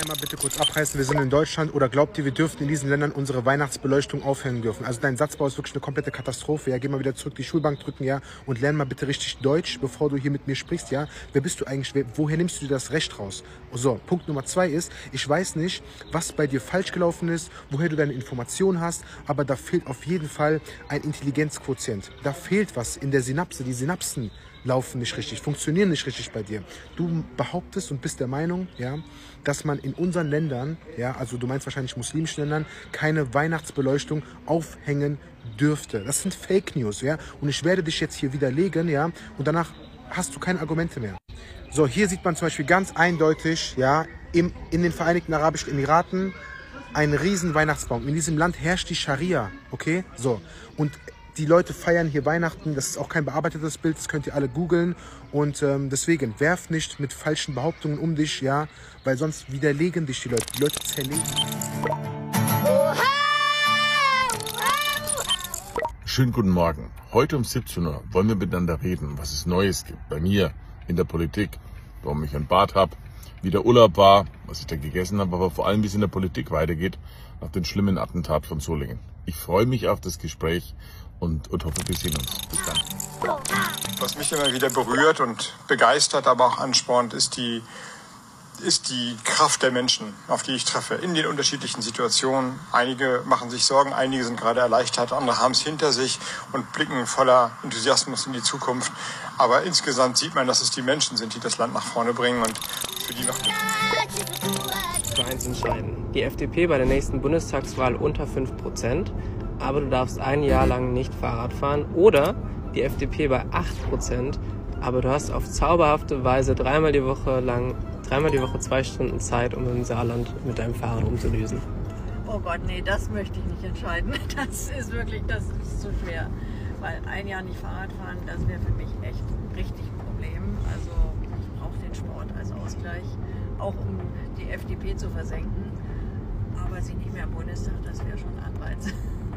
einmal bitte kurz abreißen, wir sind in Deutschland, oder glaubt ihr, wir dürften in diesen Ländern unsere Weihnachtsbeleuchtung aufhängen dürfen? Also dein Satzbau ist wirklich eine komplette Katastrophe, ja, geh mal wieder zurück, die Schulbank drücken, ja, und lern mal bitte richtig Deutsch, bevor du hier mit mir sprichst, ja. Wer bist du eigentlich, woher nimmst du dir das Recht raus? So, Punkt Nummer 2 ist, ich weiß nicht, was bei dir falsch gelaufen ist, woher du deine Informationen hast, aber da fehlt auf jeden Fall ein Intelligenzquotient. Da fehlt was in der Synapse, die Synapsen laufen nicht richtig, funktionieren nicht richtig bei dir. Du behauptest und bist der Meinung, ja, dass man in unseren Ländern, ja, also du meinst wahrscheinlich muslimischen Ländern, keine Weihnachtsbeleuchtung aufhängen dürfte. Das sind Fake News, ja, und ich werde dich jetzt hier widerlegen, ja, und danach hast du keine Argumente mehr. So, hier sieht man zum Beispiel ganz eindeutig, ja, in den Vereinigten Arabischen Emiraten einen riesen Weihnachtsbaum. In diesem Land herrscht die Scharia, okay, so, und die Leute feiern hier Weihnachten, das ist auch kein bearbeitetes Bild, das könnt ihr alle googeln. Und deswegen, werf nicht mit falschen Behauptungen um dich, ja, weil sonst widerlegen dich die Leute zerlegen. Schönen guten Morgen. Heute um 17 Uhr wollen wir miteinander reden, was es Neues gibt bei mir in der Politik, warum ich einen Bart habe, wie der Urlaub war, was ich da gegessen habe, aber vor allem, wie es in der Politik weitergeht, nach dem schlimmen Attentat von Solingen. Ich freue mich auf das Gespräch und hoffe, wir sehen uns. Bis dann. Was mich immer wieder berührt und begeistert, aber auch anspornt, ist die Kraft der Menschen, auf die ich treffe, in den unterschiedlichen Situationen. Einige machen sich Sorgen, einige sind gerade erleichtert, andere haben es hinter sich und blicken voller Enthusiasmus in die Zukunft. Aber insgesamt sieht man, dass es die Menschen sind, die das Land nach vorne bringen und für die macht für eins entscheiden. Die FDP bei der nächsten Bundestagswahl unter 5%, aber du darfst ein Jahr lang nicht Fahrrad fahren. Oder die FDP bei 8%, aber du hast auf zauberhafte Weise dreimal die Woche 2 Stunden Zeit, um im Saarland mit deinem Fahrrad rumzudüsen. Oh Gott, nee, das möchte ich nicht entscheiden. Das ist zu schwer. Weil ein Jahr nicht Fahrrad fahren, das wäre für mich echt richtig ein Problem. Also ich brauche den Sport als Ausgleich, auch um die FDP zu versenken. Aber sie nicht mehr im Bundestag, das wäre schon ein Anreiz.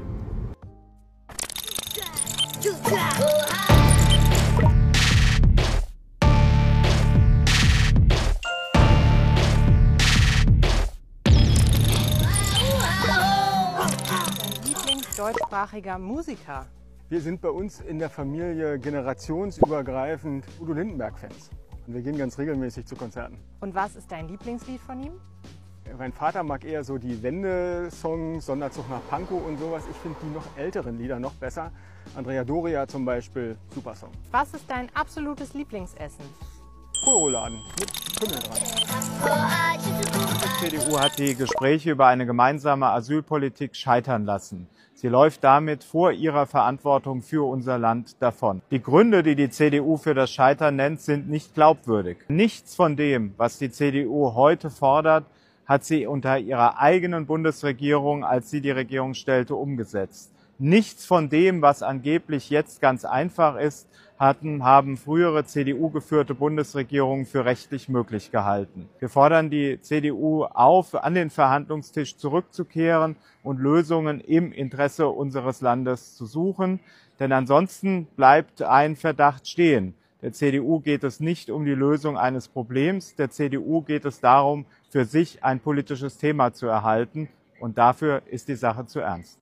Deutschsprachiger Musiker. Wir sind bei uns in der Familie generationsübergreifend Udo Lindenberg-Fans. Und wir gehen ganz regelmäßig zu Konzerten. Und was ist dein Lieblingslied von ihm? Mein Vater mag eher so die Wende-Songs, Sonderzug nach Pankow und sowas. Ich finde die noch älteren Lieder noch besser. Andrea Doria zum Beispiel, super Song. Was ist dein absolutes Lieblingsessen? Kohlrouladen mit Kümmel dran. Die CDU hat die Gespräche über eine gemeinsame Asylpolitik scheitern lassen. Sie läuft damit vor ihrer Verantwortung für unser Land davon. Die Gründe, die die CDU für das Scheitern nennt, sind nicht glaubwürdig. Nichts von dem, was die CDU heute fordert, hat sie unter ihrer eigenen Bundesregierung, als sie die Regierung stellte, umgesetzt. Nichts von dem, was angeblich jetzt ganz einfach ist, haben frühere CDU-geführte Bundesregierungen für rechtlich möglich gehalten. Wir fordern die CDU auf, an den Verhandlungstisch zurückzukehren und Lösungen im Interesse unseres Landes zu suchen. Denn ansonsten bleibt ein Verdacht stehen. Der CDU geht es nicht um die Lösung eines Problems. Der CDU geht es darum, für sich ein politisches Thema zu erhalten. Und dafür ist die Sache zu ernst.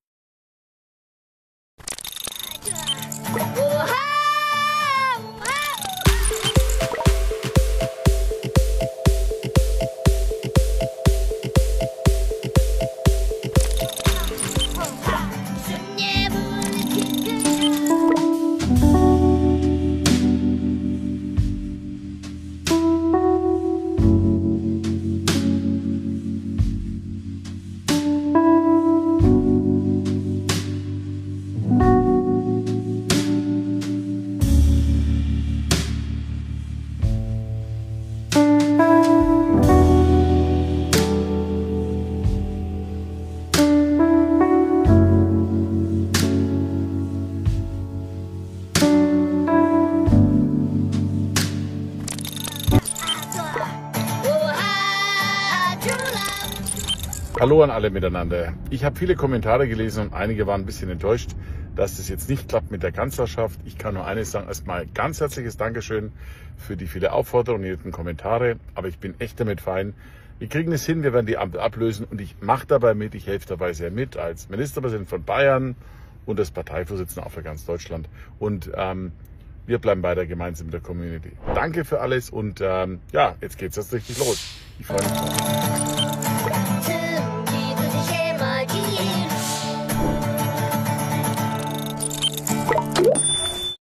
Hallo an alle miteinander. Ich habe viele Kommentare gelesen und einige waren ein bisschen enttäuscht, dass das jetzt nicht klappt mit der Kanzlerschaft. Ich kann nur eines sagen, erstmal ganz herzliches Dankeschön für die viele Aufforderungen und die netten Kommentare. Aber ich bin echt damit fein, Wir kriegen es hin, wir werden die Ampel ablösen und ich mache dabei mit, ich helfe dabei sehr mit als Ministerpräsident von Bayern und als Parteivorsitzender auch für ganz Deutschland. Und wir bleiben weiter gemeinsam mit der Community. Danke für alles und ja, jetzt geht's erst richtig los. Ich freue mich drauf.